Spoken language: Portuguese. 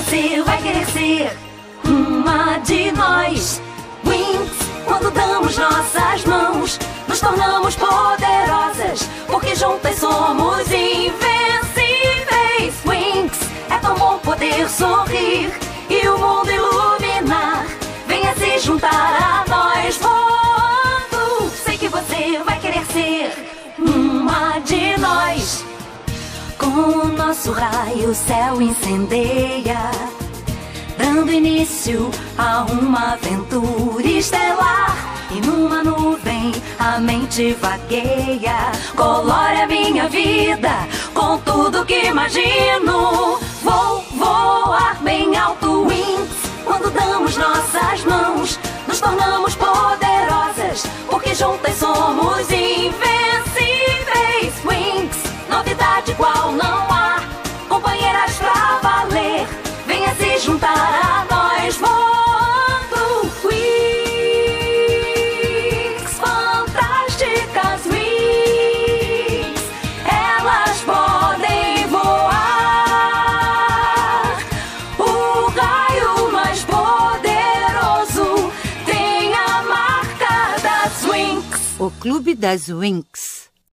você vai querer ser uma de nós. Winx, quando damos nossas mãos, nos tornamos poderosas, porque juntas somos invencíveis. Winx, é tão bom poder sorrir e o mundo iluminar. Venha se juntar a nós voando. Sei que você vai querer ser uma de nós. Com o nosso raio o céu incendeia, dando início a uma aventura estelar. E numa nuvem a mente vagueia, colore a minha vida com tudo que imagino. Vou voar bem alto, Winx, quando damos nossas mãos, nos tornamos poderosas, porque juntas somos invencíveis. Winx, novidade igual não há, companheiras pra valer. Venha se juntar a nós voando. Winx, fantásticas Winx, elas podem voar. O raio mais poderoso tem a marca das Winx. O Clube das Winx.